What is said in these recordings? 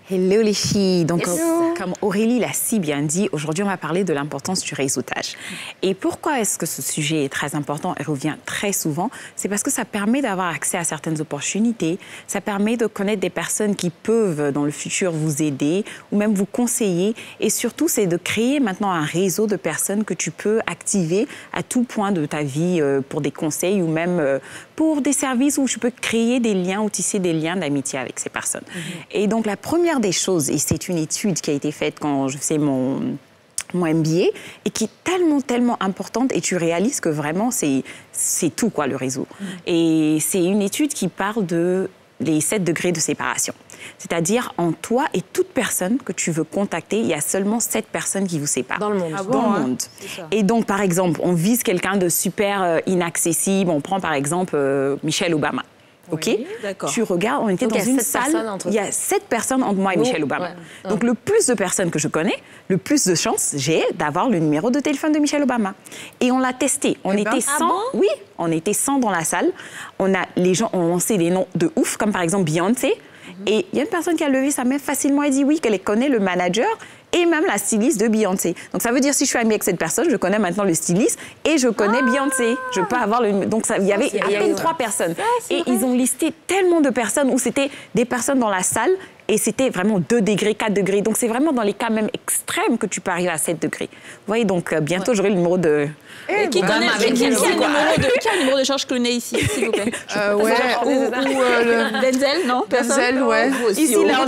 Hello les filles. Donc, comme Aurélie l'a si bien dit, aujourd'hui, on va parler de l'importance du réseautage. Et pourquoi est-ce que ce sujet est très important et revient très souvent? C'est parce que ça permet d'avoir accès à certaines opportunités, ça permet de connaître des personnes qui peuvent, dans le futur, vous aider ou même vous conseiller. Et surtout, c'est de créer maintenant un réseau de personnes que tu peux activer à tout point de ta vie pour des conseils ou même pour des services où tu peux créer des liens ou tisser des liens d'amitié avec ces personnes. Et donc, la première des choses, et c'est une étude qui a été faite quand je faisais mon MBA, et qui est tellement importante, et tu réalises que vraiment, c'est tout, quoi, le réseau. Et c'est une étude qui parle de les 7 degrés de séparation. C'est-à-dire, en toi et toute personne que tu veux contacter, il y a seulement 7 personnes qui vous séparent. Dans le monde. Dans le monde. Et donc, par exemple, on vise quelqu'un de super inaccessible. On prend, par exemple, Michelle Obama. OK? Oui, d'accord. Tu regardes, on était dans une salle, il y a 7 personnes entre moi et Michelle Obama. Ouais. Donc, le plus de personnes que je connais, le plus de chances j'ai d'avoir le numéro de téléphone de Michelle Obama. Et on l'a testé. On était 100. Oui, on était 100 dans la salle. Les gens ont lancé des noms de ouf, comme par exemple Beyoncé. Et il y a une personne qui a levé sa main facilement et dit oui, qu'elle connaît le manager et même la styliste de Beyoncé. Donc, ça veut dire si je suis amie avec cette personne, je connais maintenant le styliste et je connais Beyoncé. Je peux avoir le... Donc, il y avait à peine 3 personnes. Et ils ont listé tellement de personnes où c'était des personnes dans la salle et c'était vraiment 2 degrés, 4 degrés. Donc, c'est vraiment dans les cas même extrêmes que tu peux arriver à 7 degrés. Vous voyez, donc, bientôt, j'aurai le numéro de... Qui a le numéro de charge connue ici, s'il vous plaît? Denzel, non? Denzel, ouais. Ici, là,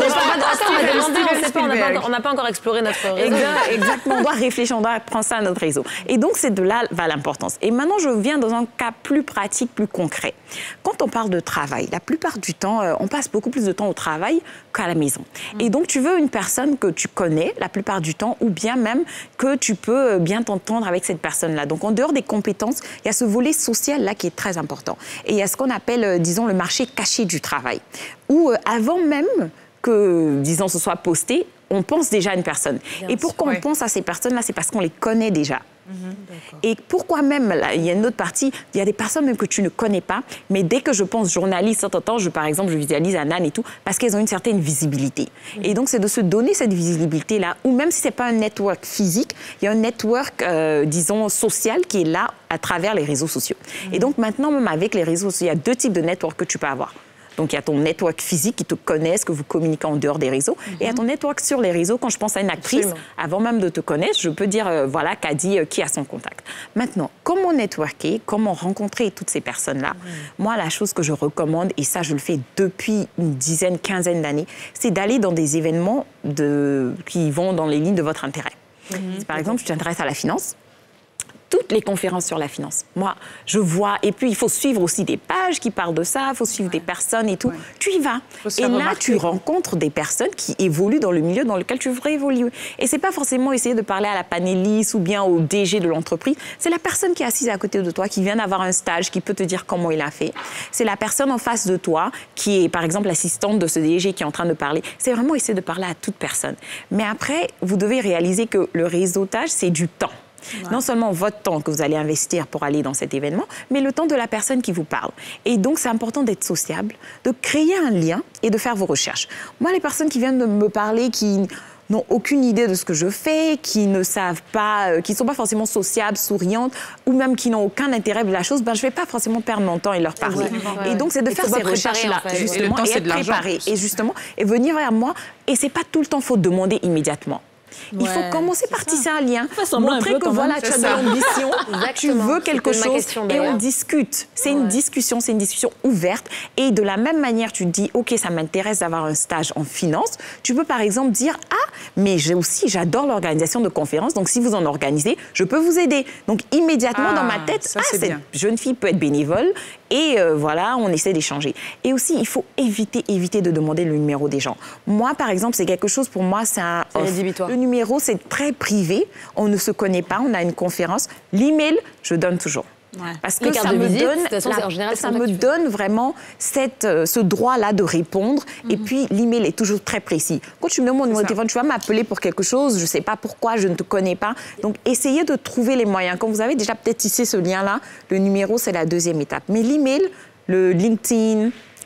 on n'a pas encore exploré notre réseau. Exactement, on doit réfléchir, on doit prendre ça à notre réseau. Et donc, c'est de là va l'importance. Et maintenant, je viens dans un cas plus pratique, plus concret. Quand on parle de travail, la plupart du temps, on passe beaucoup plus de temps au travail qu'à la maison. Et donc, tu veux une personne que tu connais la plupart du temps ou bien même que tu peux bien t'entendre avec cette personne-là. Donc, en dehors des compétences, il y a ce volet social-là qui est très important. Et il y a ce qu'on appelle, disons, le marché caché du travail, où avant même que, disons, ce soit posté, on pense déjà à une personne. Et pourquoi on pense à ces personnes-là? C'est parce qu'on les connaît déjà. Et pourquoi même, là, il y a une autre partie, il y a des personnes même que tu ne connais pas, mais dès que je pense journaliste, par exemple, je visualise Anne et tout, parce qu'elles ont une certaine visibilité. Et donc, c'est de se donner cette visibilité-là, ou même si ce n'est pas un network physique, il y a un network, disons, social qui est là à travers les réseaux sociaux. Et donc, maintenant, même avec les réseaux sociaux, il y a 2 types de network que tu peux avoir. Donc, il y a ton network physique qui te connaissent, que vous communiquez en dehors des réseaux. Et il y a ton network sur les réseaux. Quand je pense à une actrice, avant même de te connaître, je peux dire, voilà, Kadi, qui a son contact. Maintenant, comment networker, comment rencontrer toutes ces personnes-là? Moi, la chose que je recommande, et ça, je le fais depuis une dizaine, quinzaine d'années, c'est d'aller dans des événements qui vont dans les lignes de votre intérêt. Par exemple, tu t'intéresses à la finance. Toutes les conférences sur la finance. Moi, je vois. Et puis, il faut suivre aussi des pages qui parlent de ça. Il faut suivre des personnes et tout. Tu y vas. Et là, tu rencontres des personnes qui évoluent dans le milieu dans lequel tu voudrais évoluer. Et c'est pas forcément essayer de parler à la panéliste ou bien au DG de l'entreprise. C'est la personne qui est assise à côté de toi, qui vient d'avoir un stage, qui peut te dire comment il a fait. C'est la personne en face de toi, qui est, par exemple, l'assistante de ce DG qui est en train de parler. C'est vraiment essayer de parler à toute personne. Mais après, vous devez réaliser que le réseautage, c'est du temps. Non seulement votre temps que vous allez investir pour aller dans cet événement, mais le temps de la personne qui vous parle. Et donc, c'est important d'être sociable, de créer un lien et de faire vos recherches. Moi, les personnes qui viennent de me parler, qui n'ont aucune idée de ce que je fais, qui ne savent pas, qui ne sont pas forcément sociables, souriantes, ou même qui n'ont aucun intérêt de la chose, ben, je ne vais pas forcément perdre mon temps et leur parler. Et donc, c'est de faire ces recherches-là, justement, et être préparé. Et justement, et venir vers moi. Et ce n'est pas tout le temps, il faut demander immédiatement. Il faut commencer par tisser un lien, montrer que voilà, tu as de l'ambition, tu veux quelque chose et on discute. C'est une discussion ouverte. Et de la même manière, tu te dis, OK, ça m'intéresse d'avoir un stage en finance. Tu peux par exemple dire, ah, mais j'adore l'organisation de conférences, donc si vous en organisez, je peux vous aider. Donc immédiatement dans ma tête, cette jeune fille peut être bénévole et voilà, on essaie d'échanger. Et aussi, il faut éviter de demander le numéro des gens. Moi, par exemple, c'est quelque chose, pour moi, c'est un rédhibitoire. Le numéro, c'est très privé. On ne se connaît pas, on a une conférence. L'email, je donne toujours. Parce que ça me donne vraiment ce droit-là de répondre. Et puis, l'email est toujours très précis. Quand tu me demandes mon numéro de téléphone, tu vas m'appeler pour quelque chose, je ne sais pas pourquoi, je ne te connais pas. Donc, essayez de trouver les moyens. Quand vous avez déjà peut-être tissé ce lien-là, le numéro, c'est la 2e étape. Mais l'email, le LinkedIn,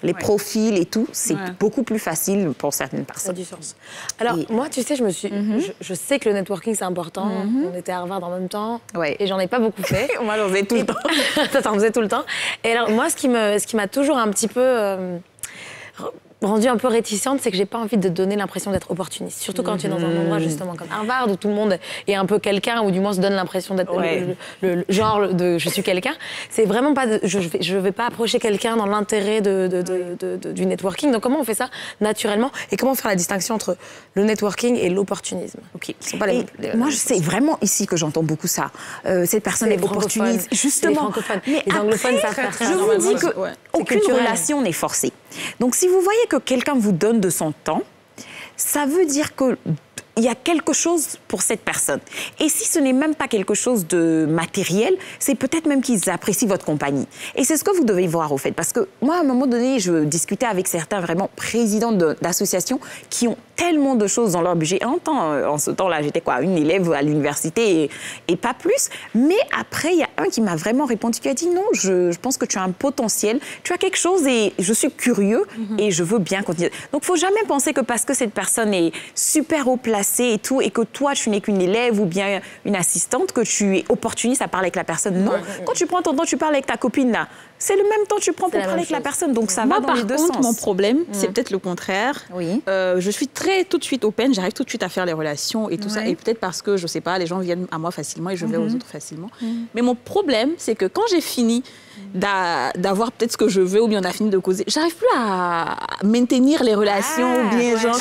les profils et tout, c'est beaucoup plus facile pour certaines personnes. Ça a du sens. Alors, moi, tu sais, je sais que le networking, c'est important. On était à Harvard en même temps. Et j'en ai pas beaucoup fait. Moi, j'en faisais tout le temps. Toi, t'en faisais tout le temps. Et alors, moi, ce qui m'a toujours un petit peu rendue un peu réticente, c'est que j'ai pas envie de donner l'impression d'être opportuniste. Surtout quand tu es dans un endroit justement comme Harvard où tout le monde est un peu quelqu'un, ou du moins se donne l'impression d'être le genre de je suis quelqu'un. C'est vraiment pas je vais pas approcher quelqu'un dans l'intérêt du networking. Donc comment on fait ça naturellement et comment faire la distinction entre le networking et l'opportunisme? C'est pas moi, c'est vraiment ici que j'entends beaucoup ça. Cette personne est opportuniste. Justement. Les anglophones savent faire ça. Je vous dis qu'aucune relation n'est forcée. Donc, si vous voyez que quelqu'un vous donne de son temps, ça veut dire qu'il y a quelque chose pour cette personne. Et si ce n'est même pas quelque chose de matériel, c'est peut-être même qu'ils apprécient votre compagnie. Et c'est ce que vous devez voir, au fait. Parce que moi, à un moment donné, je discutais avec certains vraiment présidents d'associations qui ont tellement de choses dans leur budget. En ce temps-là, j'étais une élève à l'université et pas plus. Mais après, il y a un qui m'a vraiment répondu, qui a dit non, je pense que tu as un potentiel, tu as quelque chose et je suis curieux et je veux bien continuer. Donc, il ne faut jamais penser que parce que cette personne est super haut placée et tout, et que toi, tu n'es qu'une élève ou bien une assistante, que tu es opportuniste à parler avec la personne. Non, quand tu prends ton temps, tu parles avec ta copine là. C'est le même temps que tu prends pour parler avec la personne. Donc, ça va dans les deux sens. Par contre, mon problème, c'est peut-être le contraire. Je suis tout de suite open, j'arrive tout de suite à faire les relations et tout ça. Et peut-être parce que, je sais pas, les gens viennent à moi facilement et je vais aux autres facilement. Mais mon problème, c'est que quand j'ai fini d'avoir peut-être ce que je veux ou bien on a fini de causer, j'arrive plus à maintenir les relations ou bien genre...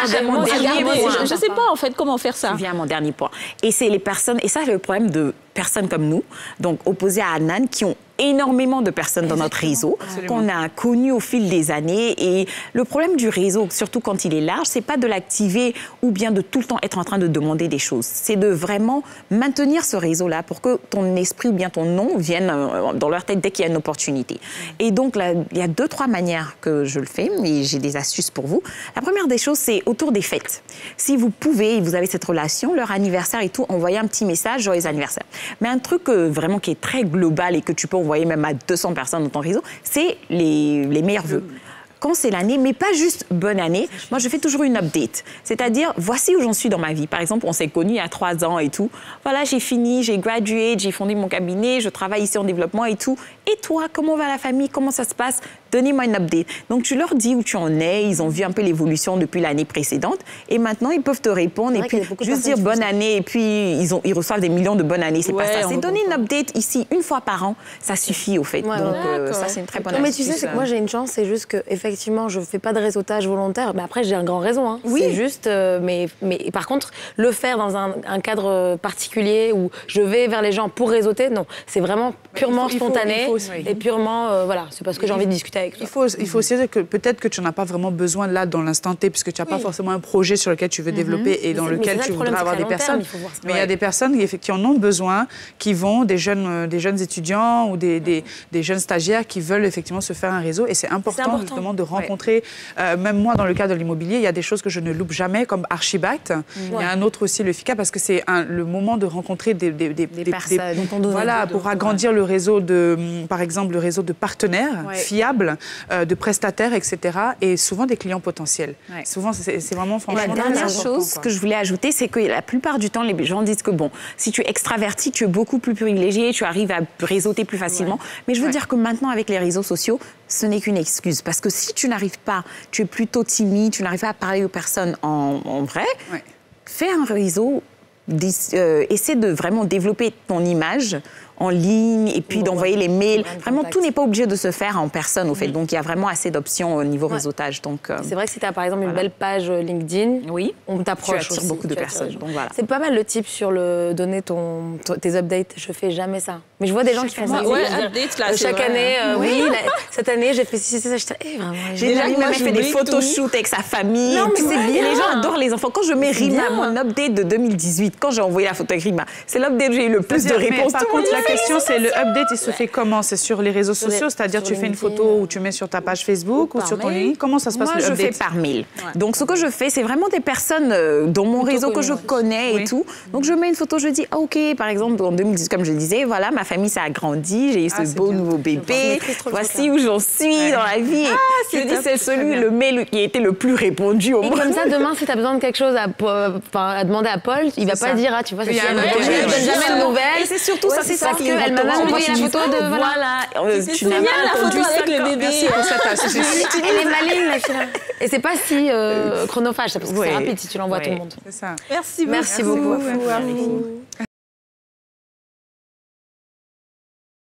Je sais pas en fait comment faire ça. Tu viens à mon dernier point. Et c'est les personnes, et ça c'est le problème de personnes comme nous, donc opposées à Anan, qui ont énormément de personnes dans notre réseau, qu'on a connues au fil des années. Et le problème du réseau, surtout quand il est large, c'est pas de l'activer ou bien de tout le temps être en train de demander des choses. C'est de vraiment maintenir ce réseau-là pour que ton esprit ou bien ton nom vienne dans leur tête dès qu'il y a une opportunité. Et donc, là, il y a 2-3 manières que je le fais, et j'ai des astuces pour vous. La première des choses, c'est autour des fêtes. Si vous pouvez, vous avez cette relation, leur anniversaire et tout, envoyez un petit message, joyeux anniversaire. Mais un truc vraiment qui est très global et que tu peux envoyer même à 200 personnes dans ton réseau, c'est les meilleurs vœux. Quand c'est l'année, mais pas juste bonne année. Moi, je fais toujours une update. C'est-à-dire, voici où j'en suis dans ma vie. Par exemple, on s'est connus il y a 3 ans et tout. Voilà, j'ai fini, j'ai gradué, j'ai fondé mon cabinet, je travaille ici en développement et tout. Et toi, comment va la famille? Comment ça se passe? Donnez-moi une update. Donc, tu leur dis où tu en es. Ils ont vu un peu l'évolution depuis l'année précédente. Et maintenant, ils peuvent te répondre et puis juste dire bonne année. Et puis, ils reçoivent des millions de bonnes années. C'est pas ça. C'est donner une update ici, une fois par an. Ça suffit, au fait. Donc, ça, c'est une très bonne astuce. Mais tu sais, c'est que moi, j'ai une chance. C'est juste qu'effectivement, je ne fais pas de réseautage volontaire. Mais après, j'ai un grand réseau. Hein. Oui. C'est juste... mais par contre, le faire dans un cadre particulier où je vais vers les gens pour réseauter, non. C'est vraiment purement spontané et purement... voilà, c'est parce que j'ai envie de discuter avec toi. Il faut aussi dire que peut-être que tu n'en as pas vraiment besoin là dans l'instant T, puisque tu n'as pas forcément un projet sur lequel tu veux développer et dans lequel tu voudrais avoir des personnes. Mais il y a des personnes qui en ont besoin, qui vont, des jeunes étudiants ou des jeunes stagiaires qui veulent effectivement se faire un réseau. Et c'est important justement de rencontrer, même moi dans le cadre de l'immobilier, il y a des choses que je ne loupe jamais, comme Archibact. Il y a un autre aussi, le FICA, parce que c'est le moment de rencontrer des personnes. Voilà, pour agrandir le réseau par exemple, le réseau de partenaires fiables, de prestataires, etc. Et souvent des clients potentiels. Souvent, c'est vraiment franchement... La dernière chose que je voulais ajouter, c'est que la plupart du temps, les gens disent que bon, si tu es extraverti, tu es beaucoup plus privilégié, tu arrives à réseauter plus facilement. Mais je veux dire que maintenant, avec les réseaux sociaux, ce n'est qu'une excuse. Parce que si tu n'arrives pas, tu es plutôt timide, tu n'arrives pas à parler aux personnes en vrai, fais un réseau, essaie de vraiment développer ton image en ligne et puis d'envoyer les mails. Vraiment, tout n'est pas obligé de se faire en personne, au fait. Donc, il y a vraiment assez d'options au niveau réseautage. Donc, c'est vrai que si tu as, par exemple, une belle page LinkedIn, on t'approche. Tu attires beaucoup de personnes. Donc, voilà. C'est pas mal le type sur donner tes updates. Je fais jamais ça. Mais je vois des gens qui font ça. Chaque année, cette année, j'ai fait ci, ça. J'ai même fait des photoshoots avec sa famille. Non, mais c'est bien. Les gens adorent les enfants. Quand je mets Rima, mon update de 2018, quand j'ai envoyé la photo avec Rima, c'est l'update où j'ai eu le plus de réponses. Par contre, question, c'est le update, il se fait comment? C'est sur les réseaux sociaux, c'est-à-dire tu fais une photo ou tu mets sur ta page Facebook ou sur ton ligne? Comment ça se passe? Moi, je fais par mail. Donc, ce que je fais, c'est vraiment des personnes dans mon réseau que je connais et tout. Donc, je mets une photo, je dis, ah, OK, par exemple, en 2010, comme je disais, voilà, ma famille s'est agrandie, j'ai eu ce beau nouveau bébé, voici où j'en suis dans la vie. Je dis, c'est le mail qui a été le plus répondu au monde. Et comme ça, demain, si tu as besoin de quelque chose à demander à Paul, il va pas dire, ah, tu vois, c'est jamais de nouvelles. Et c'est surtout ça, c'est ça parce qu'elle m'a même envoyé la photo de... Voilà, tu n'as pas la photo avec le bébé. Merci pour cette astuce. Elle est maligne, la fille. Et c'est pas si chronophage, parce que c'est rapide si tu l'envoies à tout le monde. C'est ça. Merci beaucoup. Merci beaucoup.